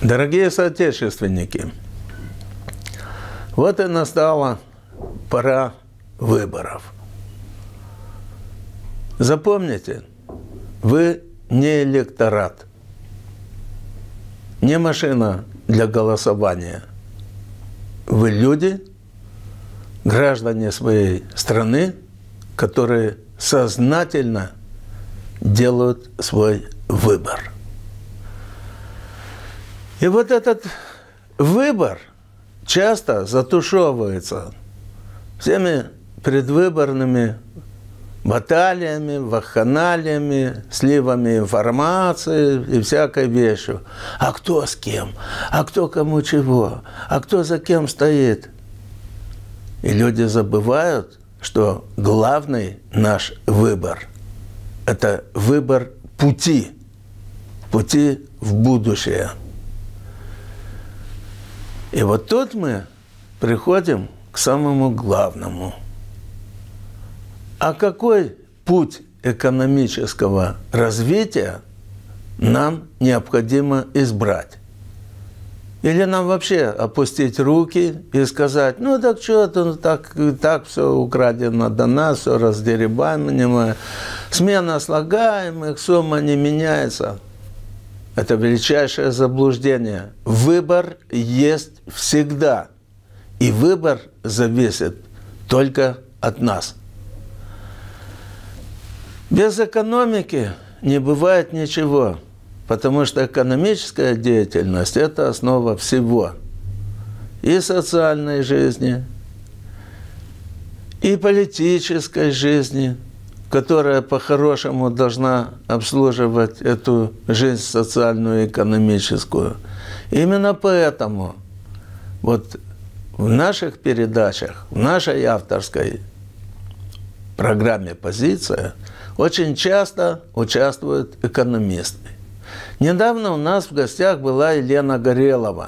Дорогие соотечественники, вот и настала пора выборов. Запомните, вы не электорат, не машина для голосования. Вы люди, граждане своей страны, которые сознательно делают свой выбор. И вот этот выбор часто затушевывается всеми предвыборными баталиями, вакханалиями, сливами информации и всякой вещью. А кто с кем? А кто кому чего? А кто за кем стоит? И люди забывают, что главный наш выбор – это выбор пути в будущее. И вот тут мы приходим к самому главному. А какой путь экономического развития нам необходимо избрать? Или нам вообще опустить руки и сказать, ну так что, так все украдено до нас, все раздеребаниваемо, смена слагаемых, сумма не меняется. Это величайшее заблуждение. Выбор есть всегда. И выбор зависит только от нас. Без экономики не бывает ничего, потому что экономическая деятельность – это основа всего. И социальной жизни, и политической жизни, которая по-хорошему должна обслуживать эту жизнь социальную и экономическую. Именно поэтому вот в наших передачах, в нашей авторской программе «Позиция» очень часто участвуют экономисты. Недавно у нас в гостях была Елена Горелова,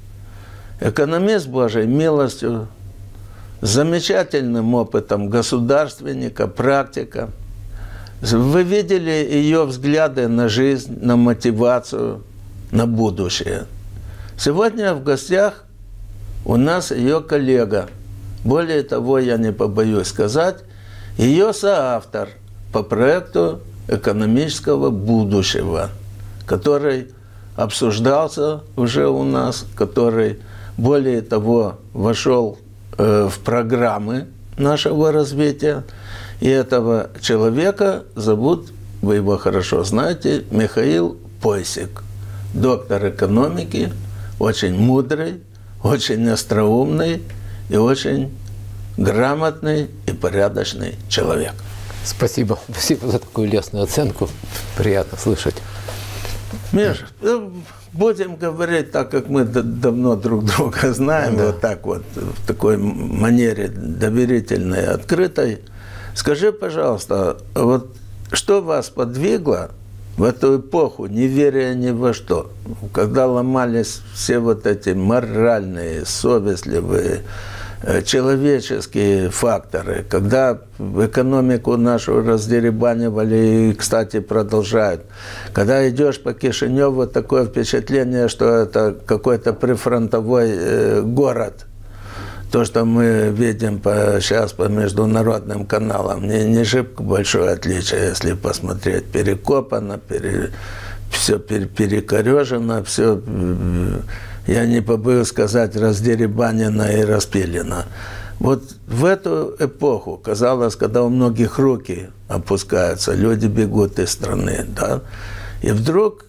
экономист Божьей милостью, с замечательным опытом государственника, практика. Вы видели ее взгляды на жизнь, на мотивацию, на будущее. Сегодня в гостях у нас ее коллега. Более того, я не побоюсь сказать, ее соавтор по проекту экономического будущего, который обсуждался уже у нас, который, более того, вошел в программы нашего развития. И этого человека зовут, вы его хорошо знаете, Михаил Пойсик, доктор экономики, очень мудрый, очень остроумный и очень грамотный и порядочный человек. Спасибо. Спасибо за такую лестную оценку. Приятно слышать. Миша, будем говорить так, как мы давно друг друга знаем, да. Вот так вот, в такой манере доверительной, открытой. Скажи, пожалуйста, вот что вас подвигло в эту эпоху, не веря ни во что, когда ломались все вот эти моральные, совестливые, человеческие факторы, когда экономику нашу раздеребанивали и, кстати, продолжают. Когда идешь по Кишиневу, такое впечатление, что это какой-то прифронтовой город. То, что мы видим сейчас по международным каналам, не шибко большое отличие, если посмотреть. Перекопано, все перекорежено, все... Я не побоюсь сказать, раздеребанено и распилено. Вот в эту эпоху, казалось, когда у многих руки опускаются, люди бегут из страны, да, и вдруг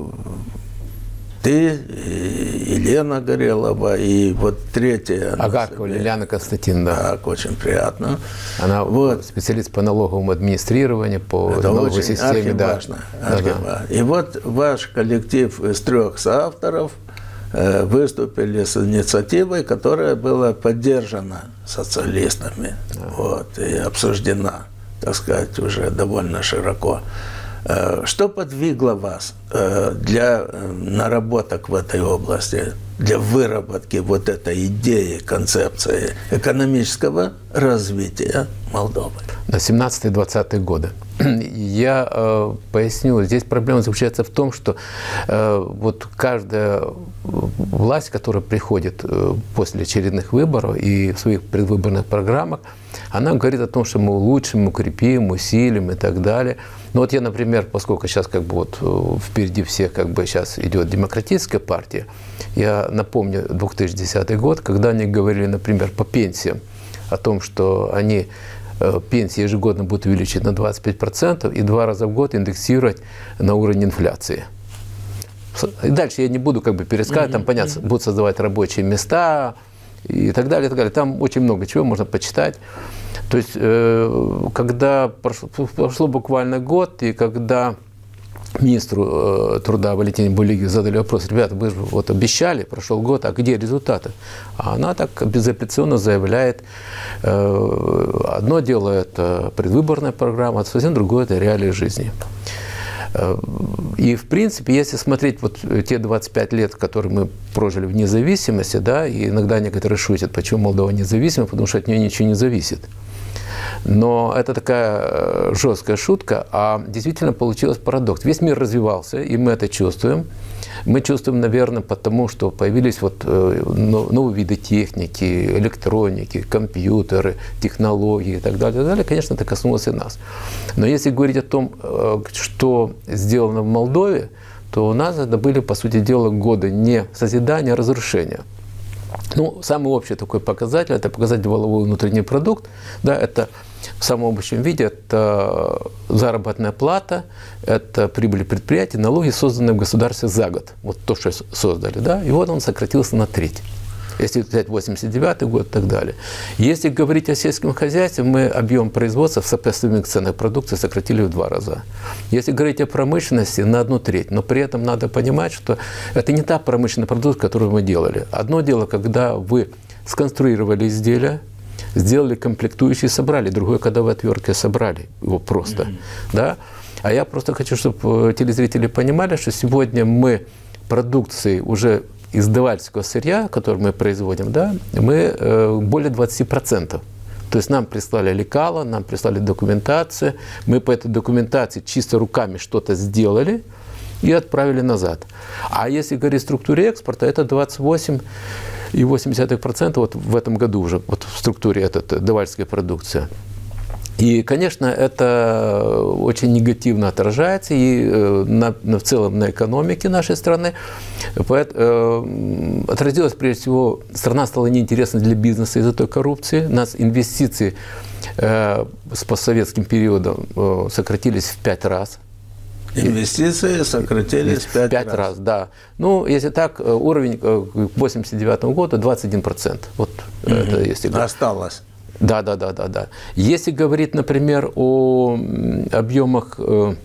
ты, Елена Горелова, и вот третья... Агаркова Лилиана Константиновна. Так, очень приятно. Она вот специалист по налоговому администрированию, по налоговой системе. Это очень архиважно. И вот ваш коллектив из 3 соавторов выступили с инициативой, которая была поддержана социалистами, вот, и обсуждена, так сказать, уже довольно широко. Что подвигло вас для наработок в этой области, для выработки вот этой идеи, концепции экономического развития Молдовы? На 17-20 годы. Я поясню. Здесь проблема заключается в том, что вот каждая власть, которая приходит после очередных выборов и в своих предвыборных программах, она говорит о том, что мы улучшим, укрепим, усилим и так далее. Ну вот я, например, поскольку сейчас как бы вот впереди всех как бы сейчас идет Демократическая партия, я напомню 2010 год, когда они говорили, например, по пенсиям о том, что они пенсии ежегодно будут увеличить на 25% и 2 раза в год индексировать на уровень инфляции. И дальше я не буду как бы пересказывать, там, понятно, будут создавать рабочие места и так далее, и так далее. Там очень много чего можно почитать. То есть, когда прошло буквально год, и когда министру труда Валентине Булиге задали вопрос: ребята, вы же вот обещали, прошел год, а где результаты? А она так безапелляционно заявляет: одно дело это предвыборная программа, а совсем другое это реалии жизни. И, в принципе, если смотреть вот те 25 лет, которые мы прожили в независимости, да, и иногда некоторые шутят, почему Молдова независима, потому что от нее ничего не зависит. Но это такая жесткая шутка, а действительно получился парадокс. Весь мир развивался, и мы это чувствуем. Мы чувствуем, наверное, потому что появились вот новые виды техники, электроники, компьютеры, технологии и так далее, и так далее. Конечно, это коснулось и нас. Но если говорить о том, что сделано в Молдове, то у нас это были, по сути дела, годы не созидания, а разрушения. Ну, самый общий такой показатель – это показатель валовой внутренний продукт. Да, это в самом общем виде это заработная плата, это прибыль предприятий, налоги, созданные в государстве за год. Вот то, что создали. Да, и вот он сократился на треть. Если взять 89 год и так далее. Если говорить о сельском хозяйстве, мы объем производства в сопоставимых ценах продукции сократили в 2 раза. Если говорить о промышленности, на 1/3. Но при этом надо понимать, что это не та промышленная продукция, которую мы делали. Одно дело, когда вы сконструировали изделие, сделали комплектующие, собрали. Другое, когда вы отвертки собрали его просто. Да? А я просто хочу, чтобы телезрители понимали, что сегодня мы продукции уже издавательского сырья, который мы производим, да, мы более 20%. То есть нам прислали лекала, нам прислали документацию, мы по этой документации чисто руками что-то сделали и отправили назад. А если говорить о структуре экспорта, это 28,8% вот в этом году уже вот в структуре этой издавательской продукции. И, конечно, это очень негативно отражается и в целом на экономике нашей страны. Отразилось, прежде всего, страна стала неинтересна для бизнеса из-за той коррупции. У нас инвестиции с постсоветским периодом сократились в 5 раз. Инвестиции сократились в 5 раз. Да. Ну, если так, уровень к 1989 году 21%. Вот это, если осталось. Да. Если говорить, например, о объемах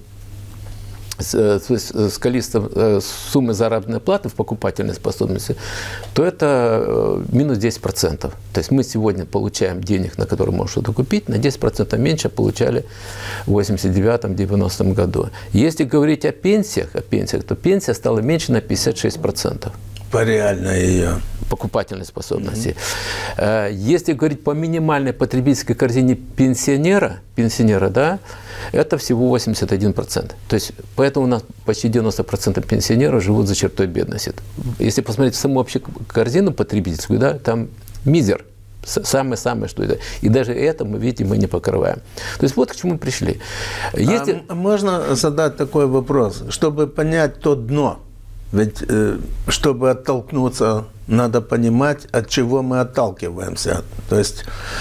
с количеством суммы заработной платы в покупательной способности, то это минус 10%. То есть мы сегодня получаем денег, на которые можем что-то купить, на 10% меньше получали в 89-90 году. Если говорить о пенсиях, то пенсия стала меньше на 56%. По реальной ее покупательной способности. Если говорить по минимальной потребительской корзине пенсионера, да, это всего 81%. То есть, поэтому у нас почти 90% пенсионеров живут за чертой бедности. Если посмотреть саму общую корзину потребительскую, да, там мизер. Самое-самое, что это. И даже это, мы видим, мы не покрываем. То есть вот к чему мы пришли. Если... Можно задать такой вопрос, чтобы понять то дно? Ведь, чтобы оттолкнуться, надо понимать, от чего мы отталкиваемся. То есть,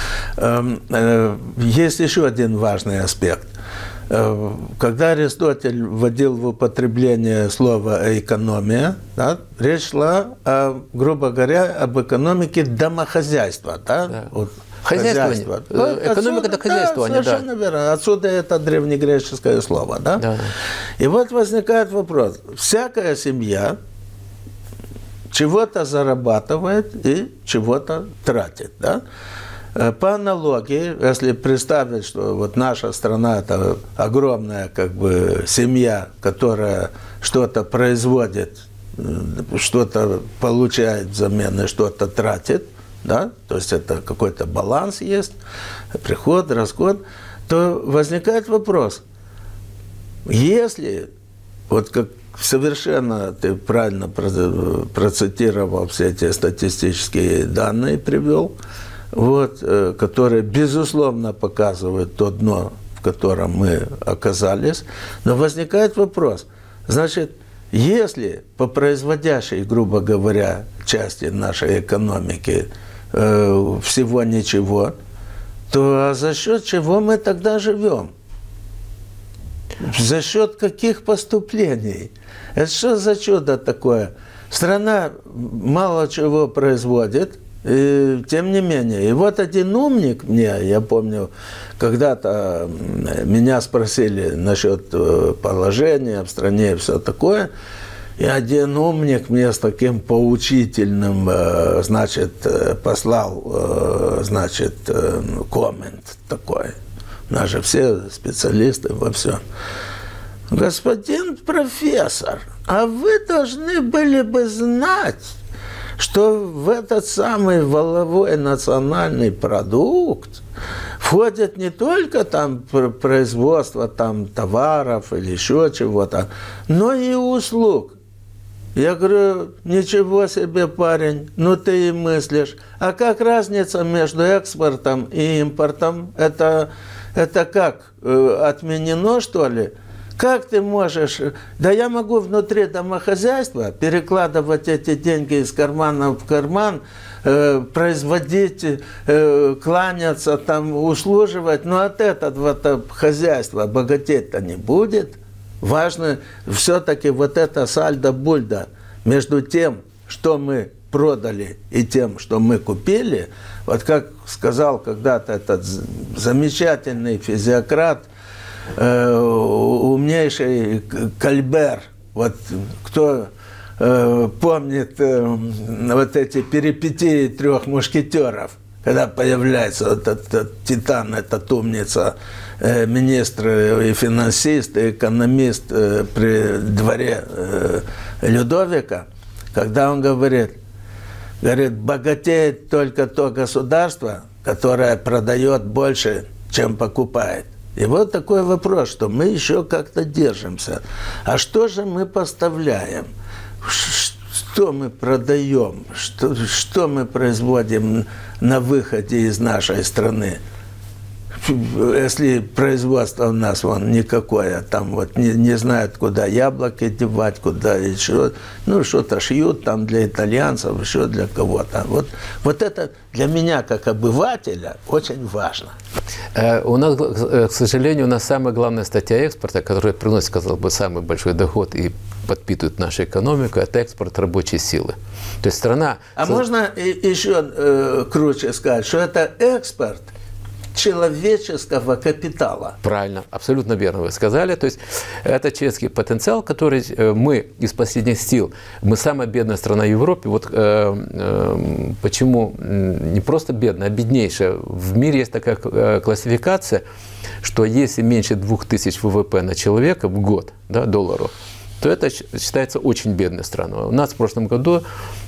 есть еще один важный аспект. Когда Аристотель вводил в употребление слово «экономия», да, речь шла, грубо говоря, об экономике домохозяйства. Да? Вот. Хозяйство. Экономика – это хозяйствование. Да, совершенно верно. Отсюда это древнегреческое слово. Да? Да. И вот возникает вопрос. Всякая семья чего-то зарабатывает и чего-то тратит. Да? По аналогии, если представить, что вот наша страна – это огромная как бы семья, которая что-то производит, что-то получает взамен и что-то тратит, да? То есть это какой-то баланс есть, приход, расход, то возникает вопрос, Если, вот как совершенно ты правильно процитировал все эти статистические данные, привел, вот, которые, безусловно, показывают то дно, в котором мы оказались, но возникает вопрос, значит, если по производящей, грубо говоря, части нашей экономики всего ничего, то за счет чего мы тогда живем? За счет каких поступлений? Это что за чудо такое? Страна мало чего производит, и, тем не менее. И вот один умник мне, я помню, когда-то меня спросили насчет положения в стране и все такое, и один умник мне с таким поучительным, значит, послал, значит, коммент такой. У нас же все специалисты во всем. Господин профессор, а вы должны были бы знать, что в этот самый валовой национальный продукт входит не только там производство там, товаров или еще чего-то, но и услуг. Я говорю, ничего себе, парень, ну ты и мыслишь. А как разница между экспортом и импортом? Это как, отменено, что ли? Как ты можешь? Да я могу внутри домохозяйства перекладывать эти деньги из кармана в карман, производить, кланяться, там, услуживать, но от этого хозяйства богатеть-то не будет. Важно все-таки вот это сальдо-бульдо между тем, что мы продали, и тем, что мы купили. Вот как сказал когда-то этот замечательный физиократ, умнейший Кальбер, вот кто помнит вот эти перипетии трех мушкетеров, когда появляется вот этот титан, этот умница, министр и финансист, и экономист при дворе Людовика, когда он говорит, богатеет только то государство, которое продает больше, чем покупает. И вот такой вопрос, что мы еще как-то держимся. А что же мы поставляем? Что мы продаем? Что мы производим на выходе из нашей страны? Если производство у нас вон никакое, там вот не знают, куда яблоки девать, куда еще, ну что-то шьют там для итальянцев, еще для кого-то. Вот это для меня, как обывателя, очень важно. У нас, к сожалению, у нас самая главная статья экспорта, которая приносит, казалось бы, самый большой доход и подпитывает нашу экономику, это экспорт рабочей силы. То есть страна... А можно еще круче сказать, что это экспорт человеческого капитала. Правильно, абсолютно верно вы сказали. То есть это человеческий потенциал, который мы из последних сил, мы самая бедная страна в Европе. Вот почему не просто бедная, а беднейшая. В мире есть такая классификация, что если меньше 2000 ВВП на человека в год, да, долларов, то это считается очень бедной страной. У нас в прошлом году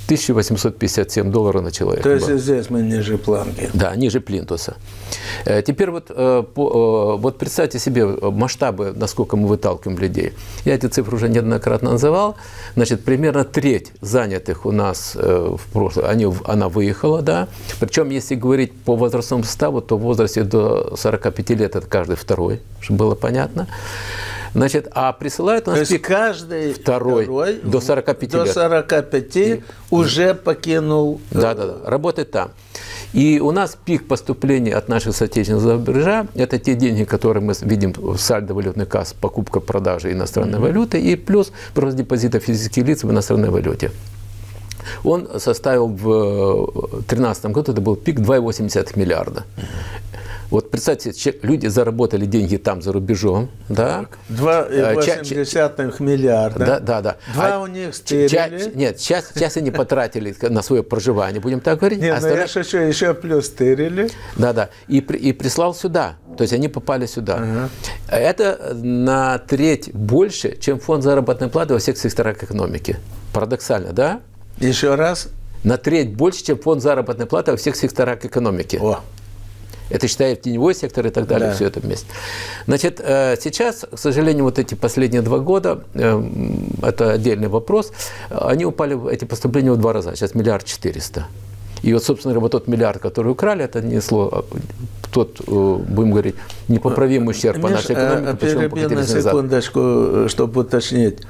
$1857 на человека. То есть здесь мы ниже планки. Да, ниже плинтуса. Теперь вот представьте себе масштабы, насколько мы выталкиваем людей. Я эти цифры уже неоднократно называл. Значит, примерно треть занятых у нас в прошлом, она выехала, да. Причем, если говорить по возрастному составу, то в возрасте до 45 лет это каждый второй, чтобы было понятно. Значит, а присылают у нас пик каждый второй до 45 лет. До 45 уже покинул. Да, работает там. И у нас пик поступлений от наших соотечественников за рубежа – это те деньги, которые мы видим в сальдо валютной кассы, покупка, продажа иностранной валюты, и плюс просто депозита физических лиц в иностранной валюте. Он составил в 2013 году, это был пик 2,8 миллиарда. Вот представьте, люди заработали деньги там, за рубежом, да? 2,8 миллиарда. Да. Два у них стырили. Нет, часть они потратили на свое проживание, будем так говорить. Нет, но я шучу, еще плюс стырили. Да. И прислал сюда. То есть они попали сюда. Это на треть больше, чем фонд заработной платы во всех секторах экономики. Парадоксально, да? Еще раз. На треть больше, чем фонд заработной платы во всех секторах экономики. О. Это считая теневой сектор и так далее, все это вместе. Значит, сейчас, к сожалению, вот эти последние 2 года, это отдельный вопрос, они упали, эти поступления, в 2 раза, сейчас 1 400 000 000. И вот, собственно говоря, вот тот миллиард, который украли, это несло тот, будем говорить, непоправимый ущерб по нашей экономике. Перебью на секундочку, чтобы уточнить.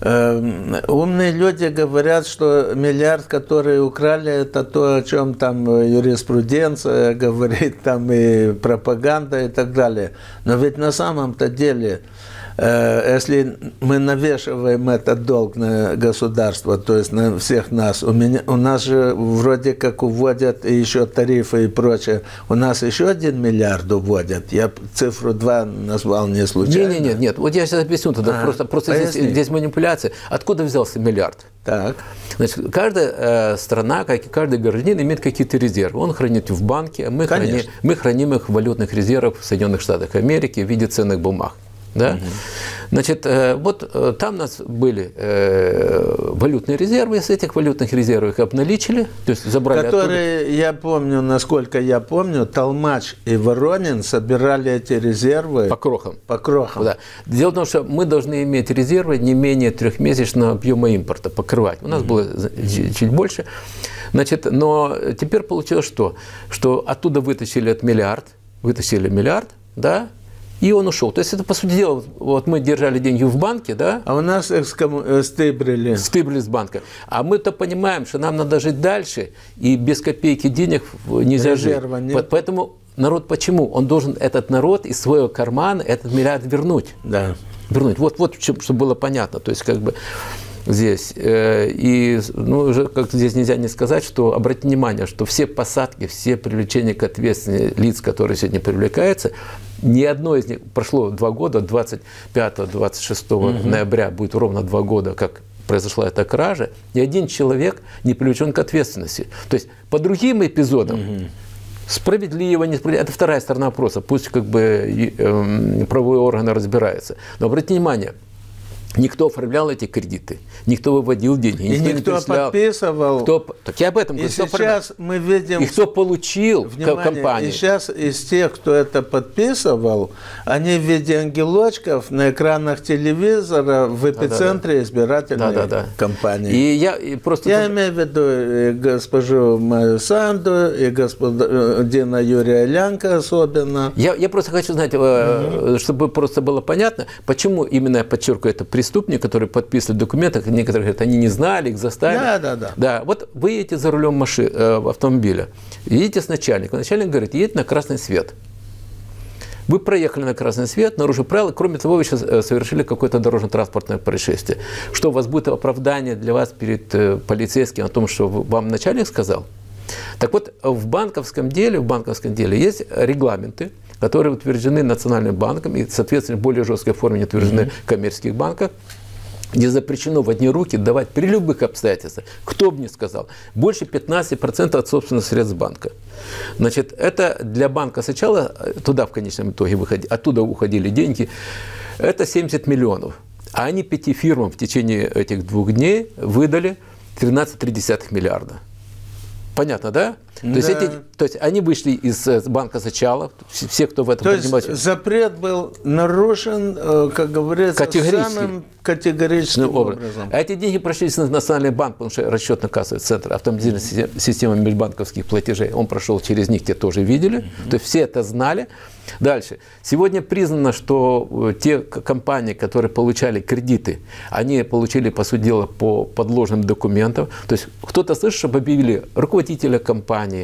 Умные люди говорят, что миллиард, который украли, это то, о чем там юриспруденция говорит, там и пропаганда и так далее. Но ведь на самом-то деле, если мы навешиваем этот долг на государство, то есть на всех нас, у нас же вроде как уводят и еще тарифы и прочее, у нас еще 1 миллиард уводят. Я цифру 2 назвал не случайно. Нет. Вот я сейчас объясню тогда. Просто здесь манипуляция. Откуда взялся миллиард? Так. Значит, каждая страна, как и каждый гражданин, имеет какие-то резервы. Он хранит в банке, а мы храним их в валютных резервах в Соединенных Штатах Америки в виде ценных бумаг. Да? Значит, вот там у нас были валютные резервы, с этих валютных резервов их обналичили, то есть забрали которые, оттуда. Я помню, насколько я помню, Толмач и Воронин собирали эти резервы по крохам. По крохам. Да. Дело в том, что мы должны иметь резервы не менее 3-месячного объема импорта, покрывать. У нас было чуть больше. Значит, но теперь получилось что? Что оттуда вытащили миллиард, да, и он ушел. То есть это, по сути дела, вот мы держали деньги в банке, да? А у нас стыбрили. Стыбрили с банка. А мы-то понимаем, что нам надо жить дальше, и без копейки денег нельзя жить. Поэтому народ почему? Он должен, этот народ, из своего кармана этот миллиард вернуть. Да. Вернуть. Вот чтобы было понятно. То есть, как бы здесь. И уже как здесь нельзя не сказать, что обратите внимание, что все посадки, все привлечения к ответственности лиц, которые сегодня привлекаются, ни одно из них, прошло 2 года, 25-26 ноября будет ровно 2 года, как произошла эта кража, ни один человек не привлечен к ответственности. То есть по другим эпизодам, справедливо, несправедливо, это вторая сторона вопроса, пусть как бы правовые органы разбираются. Но обратите внимание, никто оформлял эти кредиты, никто выводил деньги, никто не подписывал. Так я об этом говорю. И сейчас мы видим... И кто получил компанию. И сейчас из тех, кто это подписывал, они в виде ангелочков на экранах телевизора в эпицентре избирательной кампании. И я имею в виду и госпожу Майю Санду, и господина Юрия Лянка особенно. Я просто хочу знать, чтобы просто было понятно, почему именно я подчеркиваю это преступники, которые подписывали документы, некоторые говорят, они не знали, их заставили. Да. Вот вы едете за рулем автомобиля, едете с начальником. Начальник говорит, едете на красный свет. Вы проехали на красный свет, нарушив правила, кроме того, вы сейчас совершили какое-то дорожно-транспортное происшествие. Что у вас будет оправдание для вас перед полицейским о том, что вам начальник сказал? Так вот, в банковском деле есть регламенты, которые утверждены Национальным банком и, соответственно, в более жесткой форме не утверждены в коммерческих банках, где запрещено в одни руки давать при любых обстоятельствах, кто бы ни сказал, больше 15% от собственных средств банка. Значит, это для банка сначала, туда в конечном итоге оттуда уходили деньги, это 70 миллионов. А они 5 фирмам в течение этих 2 дней выдали 13,3 миллиарда. Понятно, да? Да. То есть они вышли из банка сначала, все, кто в этом принимает. То есть запрет был нарушен, как говорится, самым категоричным образом. А эти деньги прошли в Национальный банк, потому что расчетно-кассовый центр, автоматизированная система межбанковских платежей, он прошел через них, те тоже видели, то есть все это знали. Дальше. Сегодня признано, что те компании, которые получали кредиты, они получили, по сути дела, по подложным документам. То есть кто-то слышит, чтобы объявили руководителя компании,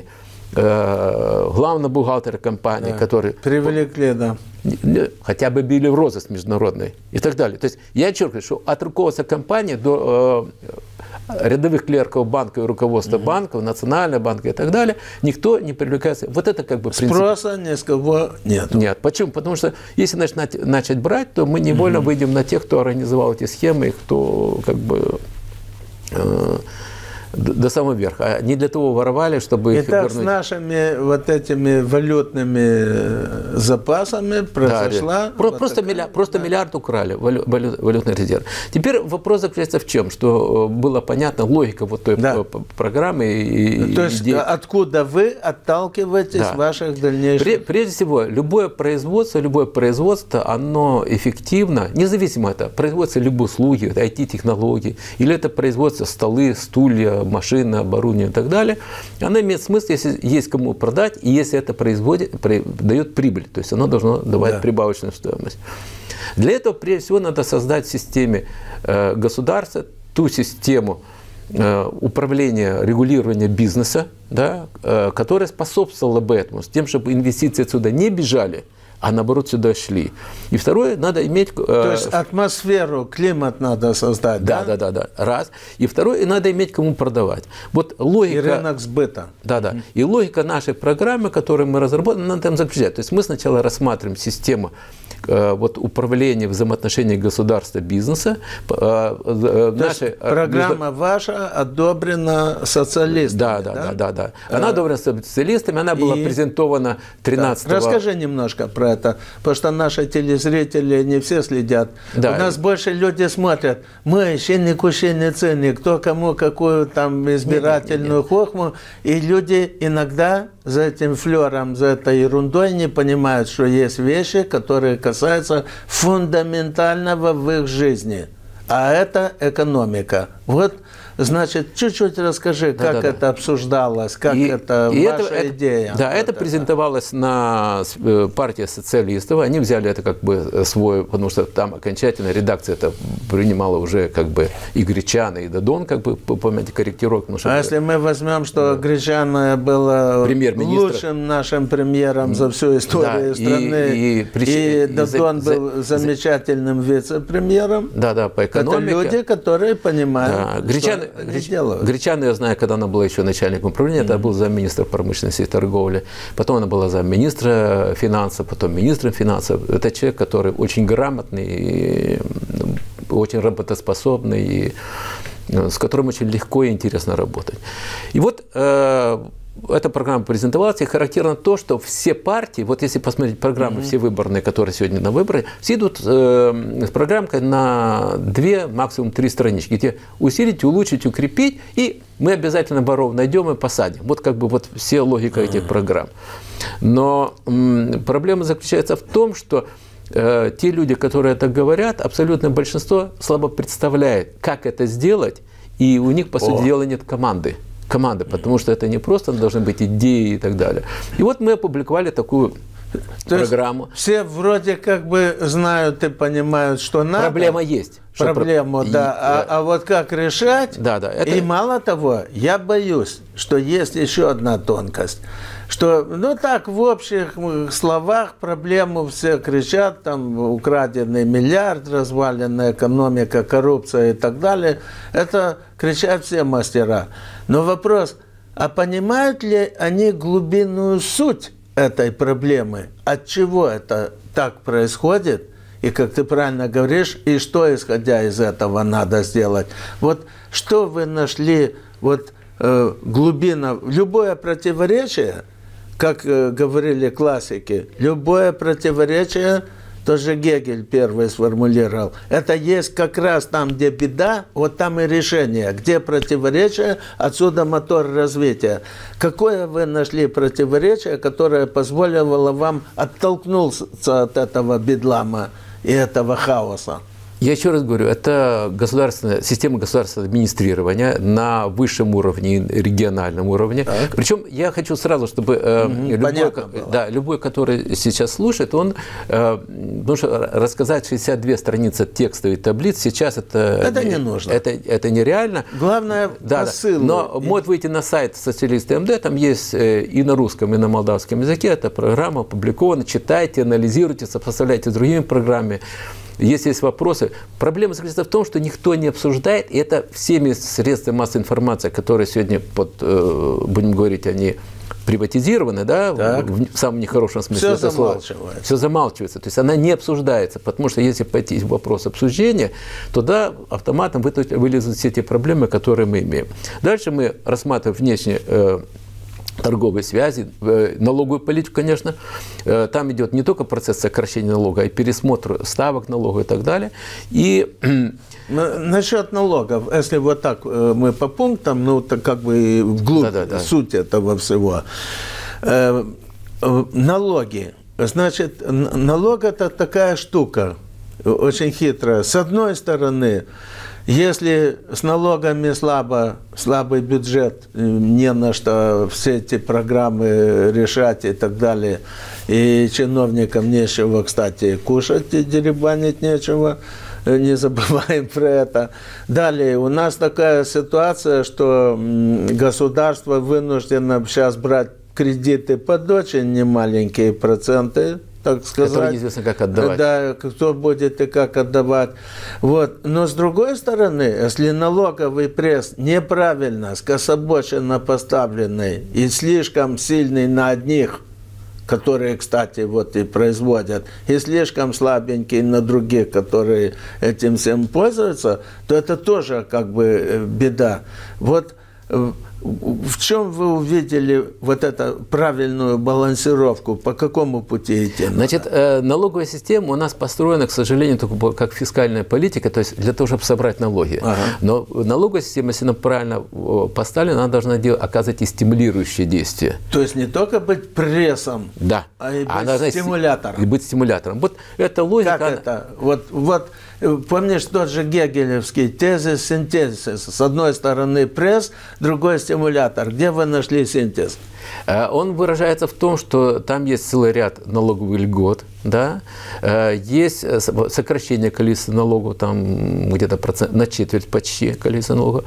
главного бухгалтера компании, который... Привлекли, да. Хотя бы объявили в розыск международный и так далее. То есть я подчеркиваю, что от руководства компании до рядовых клерков банка и руководства банков, Национального банка и так далее, никто не привлекается. Вот это как бы принцип. Спроса ни с кого нет. Нет. Почему? Потому что если начать брать, то мы невольно выйдем на тех, кто организовал эти схемы, и кто как бы до самого верха. А не для того воровали, чтобы их вернуть. Итак, с нашими вот этими валютными запасами произошла... Да, просто миллиард украли, валютный резерв. Теперь вопрос заключается в чем? Что было понятно логика вот той программы. То есть откуда вы отталкиваетесь в ваших дальнейших... Прежде всего, любое производство, оно эффективно, независимо это, производится любые услуги, IT-технологии, или это производство столы, стулья, машины, оборудование и так далее, оно имеет смысл, если есть кому продать, и если это дает прибыль, то есть оно должно давать прибавочную стоимость. Для этого, прежде всего, надо создать в системе государства ту систему управления, регулирования бизнеса, да, которая способствовала бы этому, с тем, чтобы инвестиции отсюда не бежали, а наоборот сюда шли. И второе, надо иметь... То есть атмосферу, климат надо создать, да? Да. Раз. И второе, надо иметь кому продавать. Вот логика... И рынок сбыта. Да. И логика нашей программы, которую мы разработали, она там заключается. То есть мы сначала рассматриваем систему вот, управления взаимоотношений государства, бизнеса. Программа ваша одобрена социалистами, да? Она одобрена социалистами, она была презентована 13-го... Расскажи немножко про это, потому что наши телезрители не все следят. Да. У нас больше люди смотрят. Мы щенник, ущенник, ценник, кто кому какую там избирательную хохму. И люди иногда за этим флером, за этой ерундой не понимают, что есть вещи, которые касаются фундаментального в их жизни. А это экономика. Вот, значит, чуть-чуть расскажи, как это обсуждалось, как это ваша идея. Да, вот это презентовалось на партии социалистов. Они взяли это как бы свой, потому что там окончательно редакция это принимала уже как бы и Гречан, и Дадон, как бы, помните, корректировок. Если мы возьмем, что Гречан был лучшим нашим премьером за всю историю страны, и Дадон был замечательным вице-премьером, по экономике. Это люди, которые понимают, Гречан, я знаю, когда она была еще начальником управления, это был замминистра промышленности и торговли, потом она была замминистра финансов, потом министром финансов. Это человек, который очень грамотный, очень работоспособный, и с которым очень легко и интересно работать. И вот эта программа презентовалась, и характерно то, что все партии, вот если посмотреть программы, все выборные, которые сегодня на выборы, все идут с программкой на 2, максимум 3 странички, где усилить, улучшить, укрепить, и мы обязательно воров найдем и посадим. Вот как бы вот вся логика этих программ. Но проблема заключается в том, что те люди, которые это говорят, абсолютное большинство слабо представляет, как это сделать, и у них, по сути дела, нет команды, потому что это не просто должны быть идеи и так далее. И вот мы опубликовали такую программу. Все вроде как бы знают и понимают, что надо. Проблема есть. Проблему, да. А вот как решать? И мало того, я боюсь, что есть еще одна тонкость. Что, так, в общих словах проблему все кричат, там, украденный миллиард, разваленная экономика, коррупция и так далее. Это кричат все мастера. Но вопрос, а понимают ли они глубинную суть этой проблемы? От чего это так происходит? И, как ты правильно говоришь, и что, исходя из этого, надо сделать? Вот что вы нашли, вот глубина, любое противоречие, как говорили классики, любое противоречие, тоже Гегель первый сформулировал, это есть как раз там, где беда, вот там и решение. Где противоречие, отсюда мотор развития. Какое вы нашли противоречие, которое позволило вам оттолкнуться от этого бедлама и этого хаоса? Я еще раз говорю, это система государственного администрирования на высшем уровне, региональном уровне. Так. Причем я хочу сразу, чтобы любой, который сейчас слушает, он, потому что рассказать 62 страницы текстовой таблиц сейчас это не нужно. Это нереально. Главное посыл. Но может выйти на сайт социалисты МД, там есть и на русском, и на молдавском языке эта программа опубликована. Читайте, анализируйте, сопоставляйте с другими программами. Если есть вопросы, проблема заключается в том, что никто не обсуждает, и это всеми средствами массовой информации, которые сегодня, будем говорить, они приватизированы, да, в самом нехорошем смысле этого слова. Все замалчивается. То есть она не обсуждается, потому что если пойти в вопрос обсуждения, то да, автоматом вылезут все те проблемы, которые мы имеем. Дальше мы рассматриваем внешние торговые связи, налоговую политику, конечно. Там идет не только процесс сокращения налога, а и пересмотр ставок налога и так далее. И насчет налогов, если вот так мы по пунктам, ну, так как бы вглубь суть этого всего. Налоги. Значит, налог – это такая штука, очень хитрая. С одной стороны, если с налогами слабый бюджет, не на что все эти программы решать и так далее, и чиновникам нечего, кстати, кушать и деребанить нечего, не забываем про это. Далее, у нас такая ситуация, что государство вынуждено сейчас брать кредиты под очень немаленькие проценты, так сказать. Которые неизвестно, как отдавать. Да, кто будет и как отдавать. Вот. Но с другой стороны, если налоговый пресс неправильно, скособоченно поставленный и слишком сильный на одних, которые, кстати, вот и производят, и слишком слабенький на других, которые этим всем пользуются, то это тоже как бы беда. Вот в чем вы увидели вот эту правильную балансировку? По какому пути идти? Значит, налоговая система у нас построена, к сожалению, только как фискальная политика, то есть для того, чтобы собрать налоги. Но налоговая система, если она правильно поставлена, она должна оказывать и стимулирующие действия. То есть не только быть прессом, да, а и быть стимулятором. И быть стимулятором. Вот эта логика. Как это? Вот помнишь тот же гегелевский тезис, синтезис. С одной стороны пресс, другой стимулятор. Где вы нашли синтез? Он выражается в том, что там есть целый ряд налоговых льгот, да? Есть сокращение количества налогов, там где-то на четверть почти количество налогов.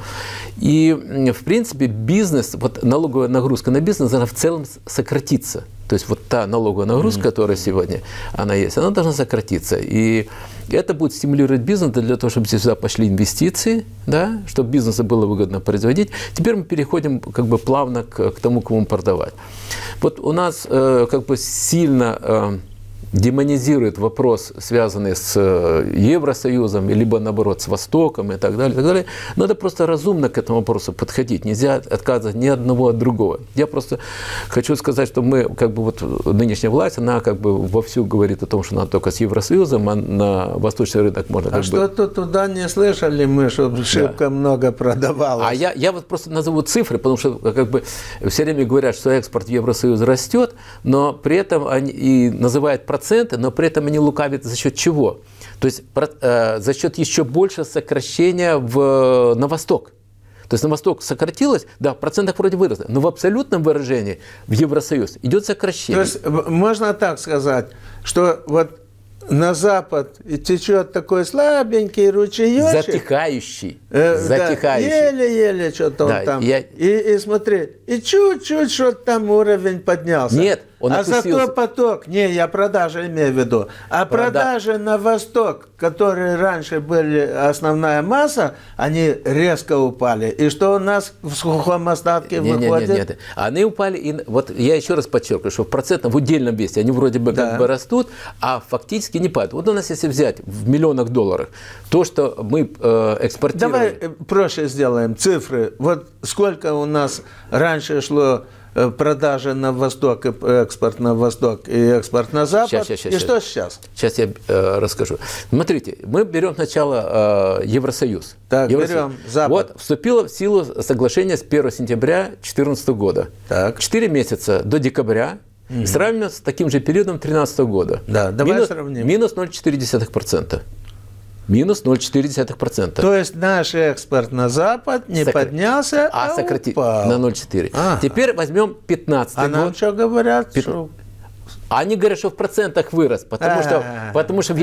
И, в принципе, бизнес, вот налоговая нагрузка на бизнес, она в целом сократится. То есть вот та налоговая нагрузка, которая сегодня она есть, она должна сократиться. И это будет стимулировать бизнес для того, чтобы сюда пошли инвестиции, да, чтобы бизнесу было выгодно производить. Теперь мы переходим как бы плавно к тому, кому продавать. Вот у нас как бы сильно демонизирует вопрос, связанный с Евросоюзом, либо, наоборот, с Востоком и так далее, и так далее. Надо просто разумно к этому вопросу подходить. Нельзя отказывать ни одного от другого. Я просто хочу сказать, что мы, как бы, вот нынешняя власть, она как бы вовсю говорит о том, что надо только с Евросоюзом, а на восточный рынок можно... А что-то туда не слышали мы, чтобы шибко много продавалось? А я вот просто назову цифры, потому что как бы все время говорят, что экспорт в Евросоюз растет, но при этом они и называют проценты, но при этом они лукавят за счет чего? То есть за счет еще больше сокращения на Восток. То есть на Восток сократилось, да, в процентах вроде выросло, но в абсолютном выражении в Евросоюз идет сокращение. То есть можно так сказать, что вот на запад течет такой слабенький ручеечек. Затихающий. Затихающий. Да, еле-еле что-то он там. И смотри, и чуть-чуть что-то там уровень поднялся. Нет, он опустился. Зато поток, не, я продажи имею в виду, а продажи на восток, которые раньше были основная масса, они резко упали. И что у нас в сухом остатке выходит? Нет. Они упали, и вот я еще раз подчеркиваю, что в процентном, в удельном весе они вроде бы как бы растут, а фактически не падают. Вот у нас, если взять в миллионах долларов, то, что мы экспортируем... Давай проще сделаем цифры. Вот сколько у нас раньше шло продажи на восток, экспорт на восток и экспорт на запад. Что сейчас? Сейчас я расскажу. Смотрите, мы берем сначала Евросоюз. Так, берем Запад. Вот вступило в силу соглашение с 1 сентября 2014 года. Так. 4 месяца до декабря. Сравниваем с таким же периодом 2013 года. Да, давай сравним. Минус 0,4%. Минус 0,4%. То есть наш экспорт на Запад не поднялся, а упал. На 0,4%. Теперь возьмем 2015 год. А нам что говорят? Они говорят, что в процентах вырос, потому что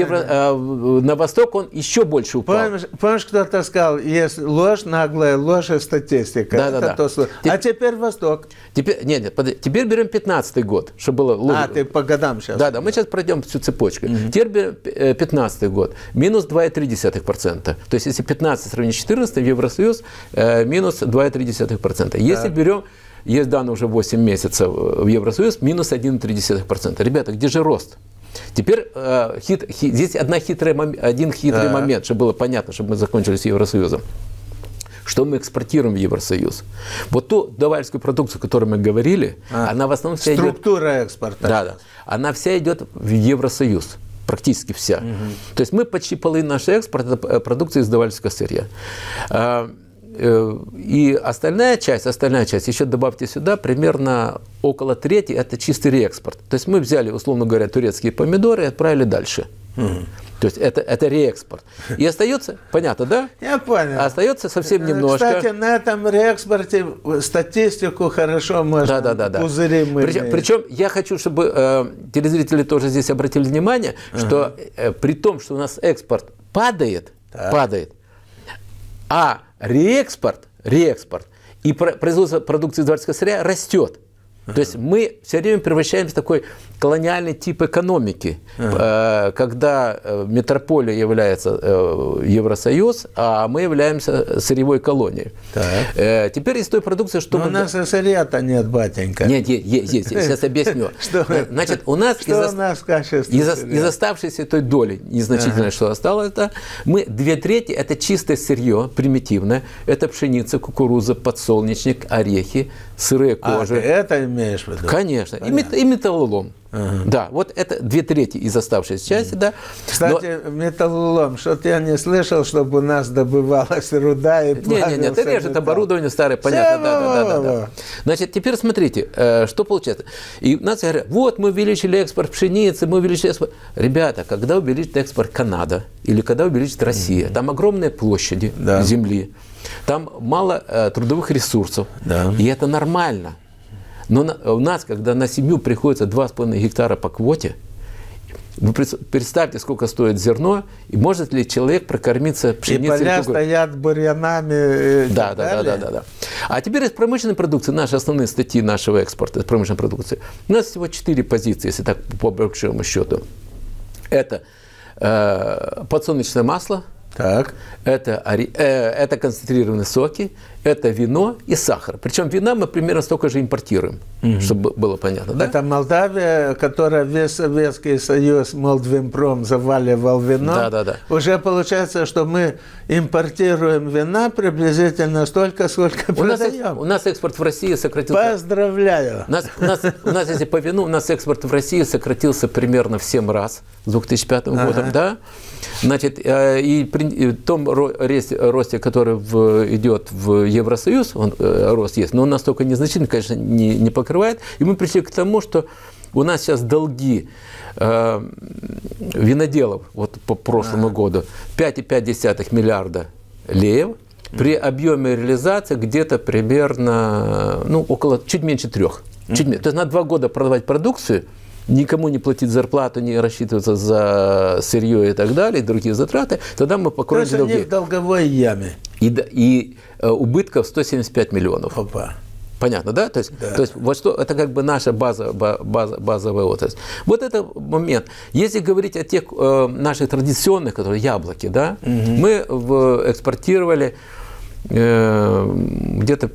на восток он еще больше упал. Помнишь, кто-то сказал, есть ложь, наглая ложь и статистика. А теперь восток. Теперь берем 2015 год, чтобы было лучше. А, ты по годам сейчас. Да, мы сейчас пройдем всю цепочку. Теперь берем 2015 год, минус 2,3%. То есть, если 15 сравнить с 14, Евросоюз минус 2,3%. Если берем есть данные уже 8 месяцев в Евросоюз, минус 1,3%. Ребята, где же рост? Теперь здесь один хитрый момент, чтобы было понятно, чтобы мы закончили с Евросоюзом. Что мы экспортируем в Евросоюз? Вот ту товарищескую продукцию, о которой мы говорили, она в основном вся структура экспорта. Да. Она вся идет в Евросоюз. Практически вся. То есть мы почти половину нашего экспорта – это продукция из товарищеского сырья. И остальная часть, еще добавьте сюда, примерно около трети – это чистый реэкспорт. То есть мы взяли, условно говоря, турецкие помидоры и отправили дальше. То есть это реэкспорт. И остается, понятно, да? Я понял. Остается совсем немножко. Кстати, на этом реэкспорте статистику хорошо можно пузыри мыльные. Причем я хочу, чтобы телезрители тоже здесь обратили внимание, что при том, что у нас экспорт падает, а реэкспорт и производство продукции из товарищеского сырья растет. То есть мы все время превращаемся в такой колониальный тип экономики, когда метрополия является Евросоюз, а мы являемся сырьевой колонией. Теперь из той продукции, что... Но у нас и сырья-то нет, батенька. Нет, есть. Сейчас объясню. Значит, у нас из оставшейся той доли, незначительной, что осталось, мы 2/3 это чистое сырье, примитивное. Это пшеница, кукуруза, подсолнечник, орехи, сырые кожи. Это имеешь в виду? Конечно. И металлолом. Да, вот это 2/3 из оставшейся части, да. Кстати, металлолом, что-то я не слышал, чтобы у нас добывалась руда и плавился. Нет, режет оборудование старое, понятно. Да. Значит, теперь смотрите, что получается. И у нас говорят, вот мы увеличили экспорт пшеницы, мы увеличили экспорт. Ребята, когда увеличит экспорт Канада или когда увеличит Россия, там огромные площади земли, там мало трудовых ресурсов, и это нормально. Но у нас, когда на семью приходится 2,5 гектара по квоте, вы представьте, сколько стоит зерно, и может ли человек прокормиться пшеницей. И поля стоят бурьянами. Да. А теперь из промышленной продукции, наши основные статьи нашего экспорта, из промышленной продукции, у нас всего 4 позиции, если так по большому счету. Это подсолнечное масло, это концентрированные соки, это вино и сахар. Причем вина мы примерно столько же импортируем, чтобы было понятно. Да? Это Молдавия, которая весь Советский Союз, Молдвинпром заваливал вино. Да. Уже получается, что мы импортируем вина приблизительно столько, сколько продаем. У нас экспорт в России сократился. Поздравляю. У нас, если по вину, у нас экспорт в России сократился примерно в 7 раз с 2005 годом. Да? Значит, и при том росте, который идет в Евросоюз, рост есть, но он настолько незначительный, конечно, не покрывает. И мы пришли к тому, что у нас сейчас долги виноделов вот по прошлому году 5,5 миллиарда леев, при объеме реализации где-то примерно чуть меньше 3. То есть на 2 года продавать продукцию, никому не платить зарплату, не рассчитываться за сырье и так далее, и другие затраты, тогда мы покроем долги. То есть они в долговой яме. И убытков 175 миллионов. Опа. Понятно, да? То есть вот что, это как бы наша базовая отрасль. Вот это момент. Если говорить о тех наших традиционных, которые яблоки, да, мы экспортировали где-то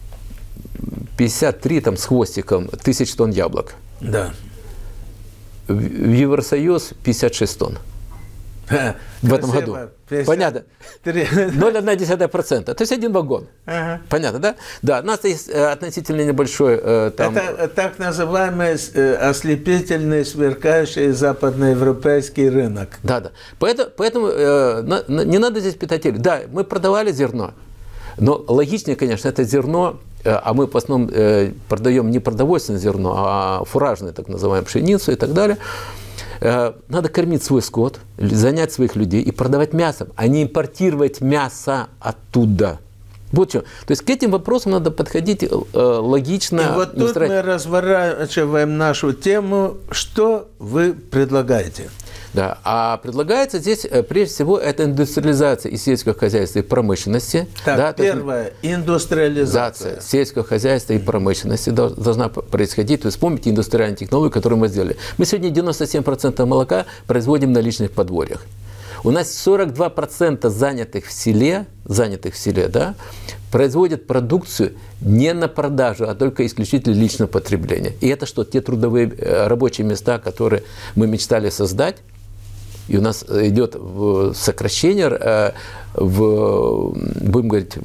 53 там, с хвостиком тысяч тонн яблок. Да. В Евросоюз 56 тонн. В этом году. 50, понятно. 0,1%. То есть 1 вагон. Понятно, да? Да, у нас есть относительно небольшой... Это так называемый ослепительный, сверкающий западноевропейский рынок. Да. Поэтому не надо здесь питать. Да, мы продавали зерно. Но логичнее, конечно, это зерно, а мы в основном продаем не продовольственное зерно, а фуражное, так называемое, пшеницу и так далее. Надо кормить свой скот, занять своих людей и продавать мясо, а не импортировать мясо оттуда. Вот что. То есть к этим вопросам надо подходить логично. И вот тут мы разворачиваем нашу тему. Что вы предлагаете? Да, а предлагается здесь, прежде всего, это индустриализация и сельского хозяйства и промышленности. Так, да, первое, индустриализация. Сельского хозяйства и промышленности должна происходить. То есть вспомните индустриальные технологии, которые мы сделали. Мы сегодня 97% молока производим на личных подворьях. У нас 42% занятых в селе, да, производят продукцию не на продажу, а только исключительно личного потребления. И это что? Те трудовые рабочие места, которые мы мечтали создать, и у нас идет сокращение, будем говорить,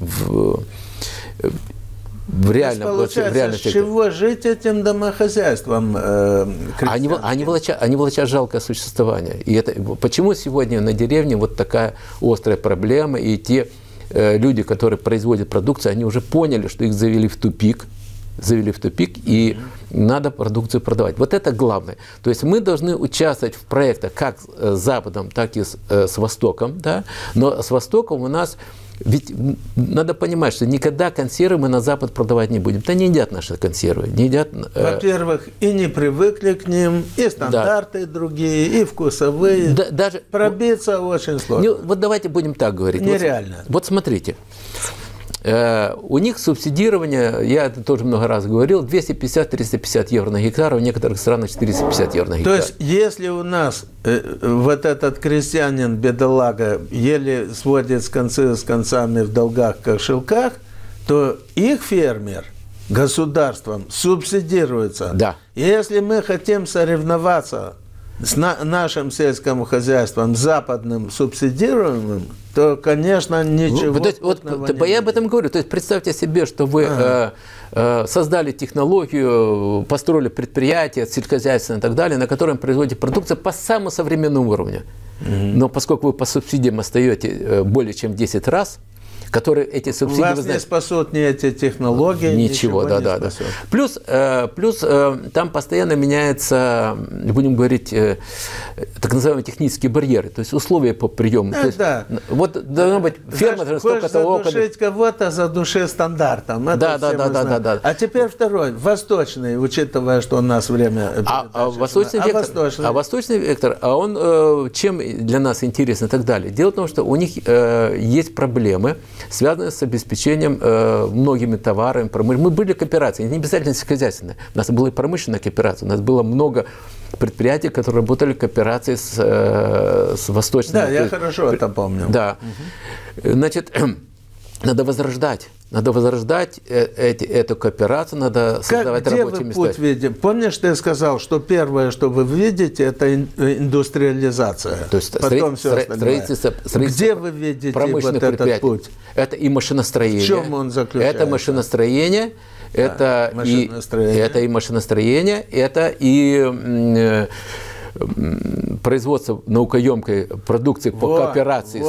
в реальном, с чего жить этим домохозяйством? Они волочат жалкое существование. И это, почему сегодня на деревне вот такая острая проблема, и те люди, которые производят продукцию, они уже поняли, что их завели в тупик, и надо продукцию продавать. Вот это главное. То есть мы должны участвовать в проектах как с Западом, так и с Востоком, да? Но с Востоком у нас... Ведь надо понимать, что никогда консервы мы на Запад продавать не будем. Да не едят наши консервы. Не едят, во-первых, и не привыкли к ним, и стандарты другие, и вкусовые. Даже пробиться очень сложно. Вот давайте будем так говорить. Нереально. Вот смотрите. У них субсидирование, я это тоже много раз говорил, 250-350 евро на гектар, а в некоторых странах 450 евро на гектар. То есть, если у нас вот этот крестьянин, бедолага, еле сводит концы с концами в долгах, кошельках, то их фермер государством субсидируется. Да. И если мы хотим соревноваться с нашим сельским хозяйством, западным субсидируемым, то, конечно, ничего. Я об этом говорю. То есть представьте себе, что вы создали технологию, построили предприятие сельскохозяйственное и так далее, на котором производите продукцию по самому современному уровню. Но поскольку вы по субсидиям остаете более чем в 10 раз, которые эти субсидии... Вас не спасут ни эти технологии, ничего да. Плюс там постоянно меняется, будем говорить, так называемые технические барьеры, то есть условия по приему. Да. Вот должно быть ферма, столько-то около... задушить кого-то, задуши стандартом. Да. А теперь второй, восточный, учитывая, что у нас время... Восточный вектор, он чем для нас интересен и так далее? Дело в том, что у них есть проблемы, связанные с обеспечением многими товарами, Мы были кооперацией, не обязательно сельскохозяйственные. У нас была и промышленная кооперация, у нас было много предприятий, которые работали в кооперации с восточными. Да, я хорошо это помню. Да. Значит, надо возрождать эту кооперацию, надо создавать рабочие места. Путь видите? Помнишь, ты сказал, что первое, что вы видите, это индустриализация. То есть потом строительство. Где вы видите вот этот путь? Это и машиностроение. В чем он заключается? Это машиностроение, это и машиностроение, это и производство наукоемкой продукции по кооперации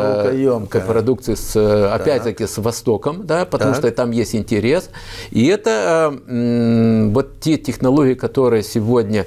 опять-таки с Востоком, да, потому что там есть интерес. И это вот те технологии, которые сегодня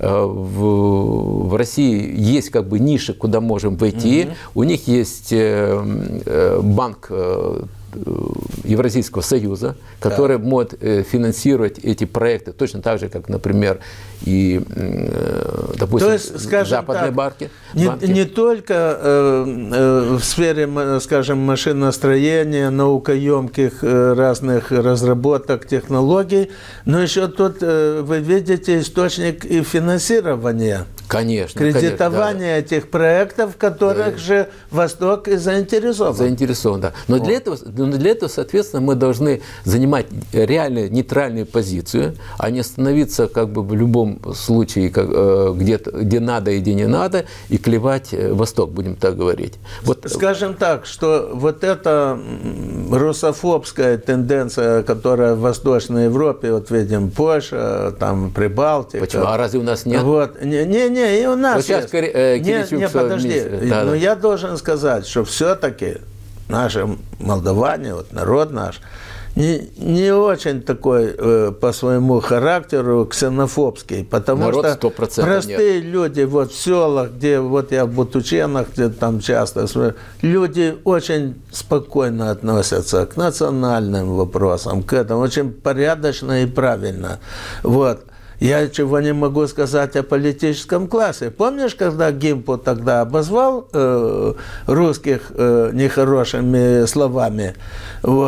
в России есть как бы ниши, куда можем войти. У них есть банк Евразийского союза, который может финансировать эти проекты точно так же, как, например, и, допустим, то есть, западные банки. Не только в сфере, скажем, машиностроения, наукоемких разных разработок, технологий, но еще тут вы видите источник и финансирования. Конечно. Кредитование этих проектов, в которых же Восток и заинтересован. Заинтересован, да. Но для этого, соответственно, мы должны занимать реально нейтральную позицию, а не становиться как бы в любом случае, где надо и где не надо, и клевать Восток, будем так говорить. Вот. Скажем так, что вот эта русофобская тенденция, которая в Восточной Европе, вот видим, Польша, там Прибалтика. Почему? А разве у нас нет? Вот. Не, и у нас вот есть. Не, подожди. Но я должен сказать, что все-таки наши молдаване, вот народ наш, не очень такой по своему характеру ксенофобский, потому народ что простые люди вот в селах, где вот я в Бутученах, где там часто, люди очень спокойно относятся к национальным вопросам, к этому очень порядочно и правильно. Вот. Я чего не могу сказать о политическом классе. Помнишь, когда Гимпо тогда обозвал русских нехорошими словами? Вот.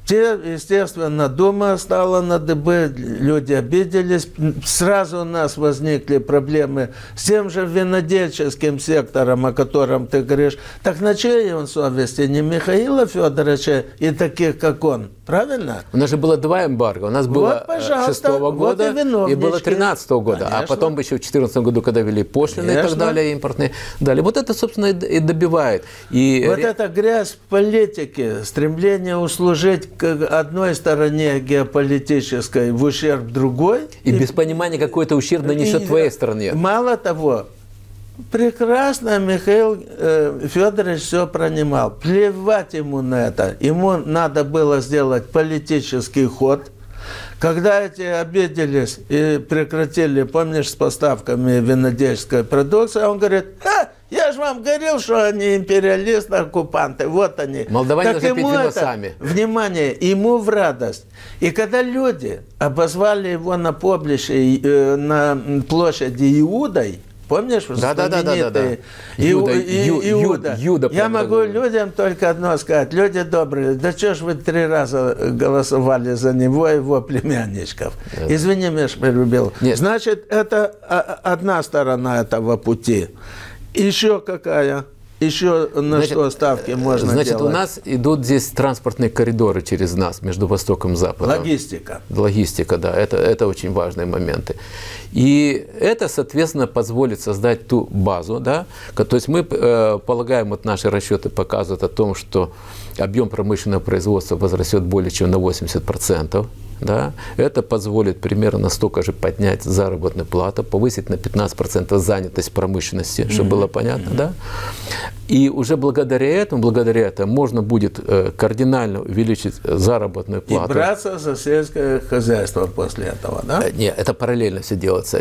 Те, естественно, Дума стала на дыбы, люди обиделись. Сразу у нас возникли проблемы с тем же винодельческим сектором, о котором ты говоришь. Так на чьей он совести? Не Михаила Федоровича и таких, как он. Правильно? У нас же было 2 эмбарго. У нас было 6-го года вот и было 13-го года. Конечно. А потом еще в 14-м году, когда ввели пошлины, конечно, и так далее, импортные. Далее. Вот это, собственно, и добивает. И вот эта грязь в политике, стремление услужить к одной стороне геополитической в ущерб другой. И без понимания, какой это ущерб нанесет твоей стороне. Мало того, прекрасно Михаил Федорович все пронимал. Плевать ему на это. Ему надо было сделать политический ход. Когда эти обиделись и прекратили, помнишь, с поставками винодельской продукции, он говорит: я же вам говорил, что они империалисты, оккупанты, вот они. Молдаване должны пить вино сами. Внимание, ему в радость. И когда люди обозвали его на поприще, на площади Иудой, помнишь, знаменитый Иуда. Я могу людям только одно сказать: люди добрые, да что ж вы 3 раза голосовали за него и его племянничков? Извини, Миш, перебил. Значит, это одна сторона этого пути. Еще какая? Еще на что ставки можно делать? Значит, у нас идут здесь транспортные коридоры через нас, между Востоком и Западом. Логистика. Логистика, да, это очень важные моменты. И это, соответственно, позволит создать ту базу, да, то есть мы полагаем, вот наши расчеты показывают о том, что объем промышленного производства возрастет более чем на 80%. Да, это позволит примерно столько же поднять заработную плату, повысить на 15% занятость промышленности, чтобы было понятно. Да? И уже благодаря этому можно будет кардинально увеличить заработную плату. И браться за сельское хозяйство после этого, да? Нет, это параллельно все делается.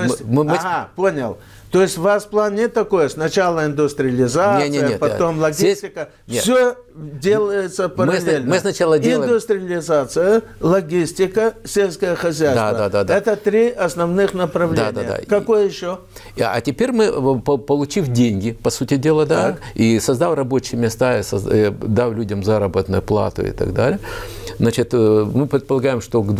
Понял. То есть у вас план не такой: сначала индустриализация, потом логистика. Все делается параллельно. Мы сначала делаем индустриализация, логистика, сельское хозяйство. Да. Это 3 основных направления. Какое еще? А теперь мы, получив деньги, по сути дела, да, и создав рабочие места, дав людям заработную плату и так далее, значит, мы предполагаем, что к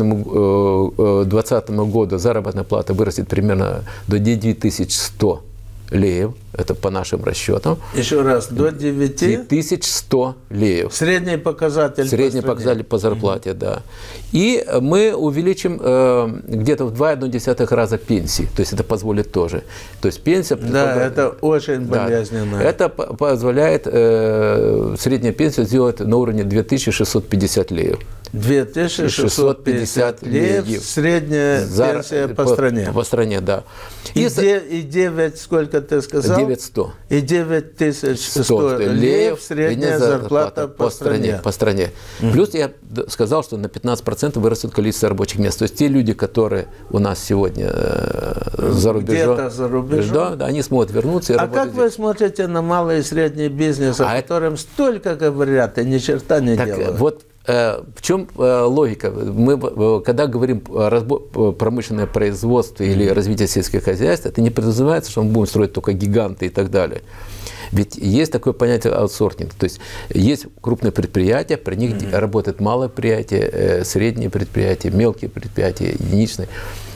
2020 году заработная плата вырастет примерно до 9100 леев, это по нашим расчетам. Еще раз, до 9100 леев. Средний показатель. Средний показатель по зарплате, да. И мы увеличим где-то в 2,1 раза пенсии. То есть это позволит тоже. То есть пенсия... Да, это очень болезненно. Это позволяет среднюю пенсию сделать на уровне 2650 леев. 2650 леев средняя пенсия по стране. По стране, да. И 9, сколько ты сказал? 9100. И 9100 леев средняя зарплата по стране. Плюс я сказал, что на 15% вырастет количество рабочих мест. То есть те люди, которые у нас сегодня за рубежом, где-то за рубежом, да, они смогут вернуться и работать. А как вы смотрите на малый и средний бизнес, о котором столько говорят и ни черта не делают? Вот в чем логика? Мы, когда говорим о промышленное производство или развитие сельского хозяйства, это не подразумевается, что мы будем строить только гиганты и так далее. Ведь есть такое понятие аутсорсинг. То есть есть крупные предприятия, при них работает малое предприятие, средние предприятия, мелкие предприятия, единичные,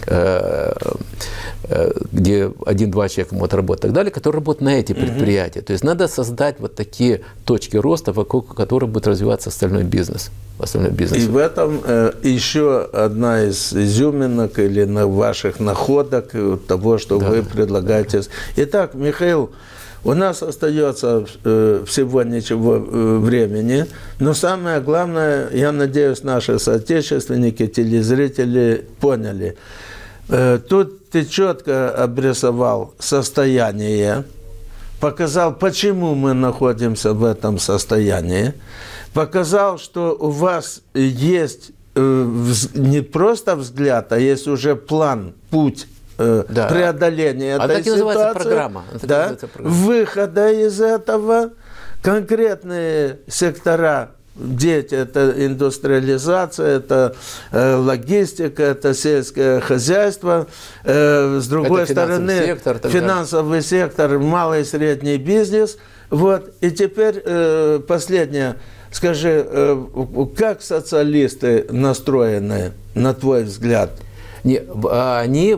где 1-2 человека могут работать и так далее, которые работают на эти предприятия. То есть надо создать вот такие точки роста, вокруг которых будет развиваться остальной бизнес. И в этом еще одна из изюминок или ваших находок того, что вы предлагаете. Итак, Михаил, у нас остается всего ничего времени, но самое главное, я надеюсь, наши соотечественники, телезрители поняли. Тут ты четко обрисовал состояние, показал, почему мы находимся в этом состоянии, показал, что у вас есть не просто взгляд, а есть уже план, путь преодоления этой ситуации, выхода из этого, конкретные сектора дети, это индустриализация, это логистика, это сельское хозяйство, с другой стороны финансовый сектор, малый и средний бизнес. Вот. И теперь последнее. Скажи, как социалисты настроены, на твой взгляд? Дело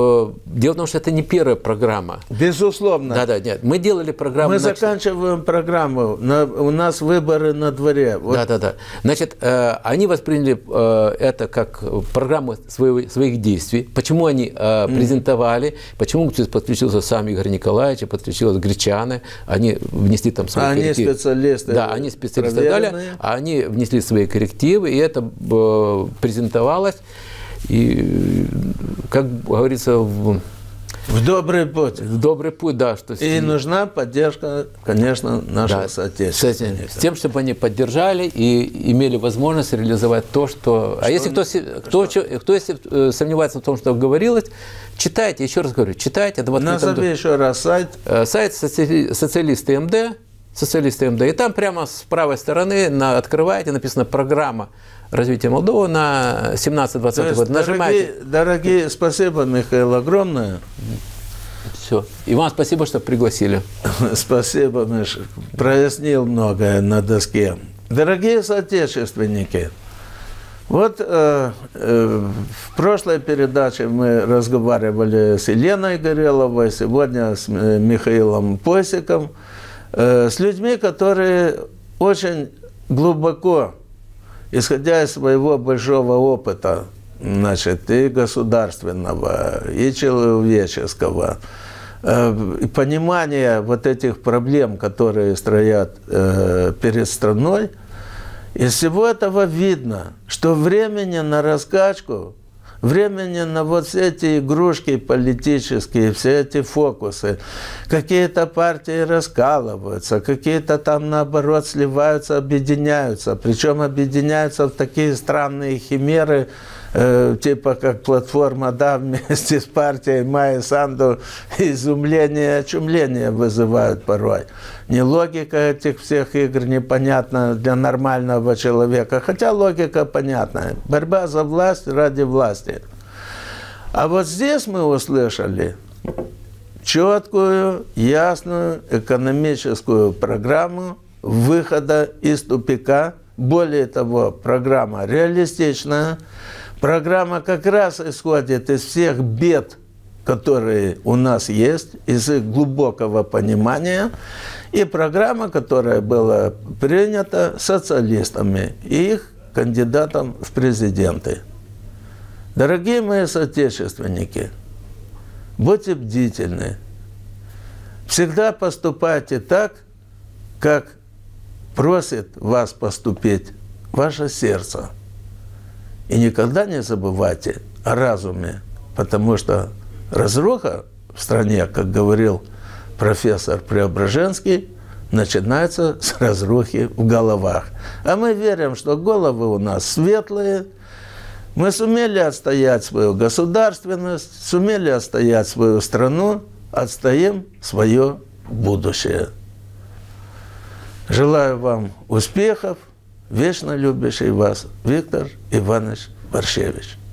в том, что это не первая программа. Безусловно. Да, нет. Мы делали программу. Мы заканчиваем программу. У нас выборы на дворе. Вот. Да. Значит, они восприняли это как программу своих действий. Почему они презентовали, почему подключился сам Игорь Николаевич, подключилась Гречаны, они внесли там свои коррективы. Они специалисты. Да, они специалисты дали, они внесли свои коррективы, и это презентовалось. И, как говорится, в добрый путь. В добрый путь, да. Что и нужна поддержка, конечно, наших соотечественников. С тем, чтобы они поддержали и имели возможность реализовать то, что... А если кто сомневается в том, что говорилось, читайте, еще раз говорю, читайте. Назови еще раз сайт. Сайт «Социалисты МД». И там прямо с правой стороны открываете, написано «Программа развития Молдовы на 17-20 год». Нажимаете. Дорогие, спасибо, Михаил, огромное. Все. И вам спасибо, что пригласили. Спасибо, Миша. Прояснил многое на доске. Дорогие соотечественники, вот в прошлой передаче мы разговаривали с Еленой Гореловой, сегодня с Михаилом Посиком, с людьми, которые очень глубоко, исходя из своего большого опыта, значит, и государственного, и человеческого, и понимания вот этих проблем, которые стоят перед страной, из всего этого видно, что времени на раскачку, времени на вот все эти игрушки политические, все эти фокусы. Какие-то партии раскалываются, какие-то там, наоборот, сливаются, объединяются. Причем объединяются в такие странные химеры, типа как платформа, да, вместе с партией Майи Санду, изумление и очумление вызывают порой. Не логика этих всех игр непонятна для нормального человека, хотя логика понятная. Борьба за власть ради власти. А вот здесь мы услышали четкую, ясную экономическую программу выхода из тупика. Более того, программа реалистичная. Программа как раз исходит из всех бед, которые у нас есть, из их глубокого понимания, и программа, которая была принята социалистами и их кандидатом в президенты. Дорогие мои соотечественники, будьте бдительны. Всегда поступайте так, как просит вас поступить ваше сердце. И никогда не забывайте о разуме, потому что разруха в стране, как говорил профессор Преображенский, начинается с разрухи в головах. А мы верим, что головы у нас светлые. Мы сумели отстоять свою государственность, сумели отстоять свою страну, отстоим свое будущее. Желаю вам успехов. Вечно любящий вас Виктор Иванович Борщевич.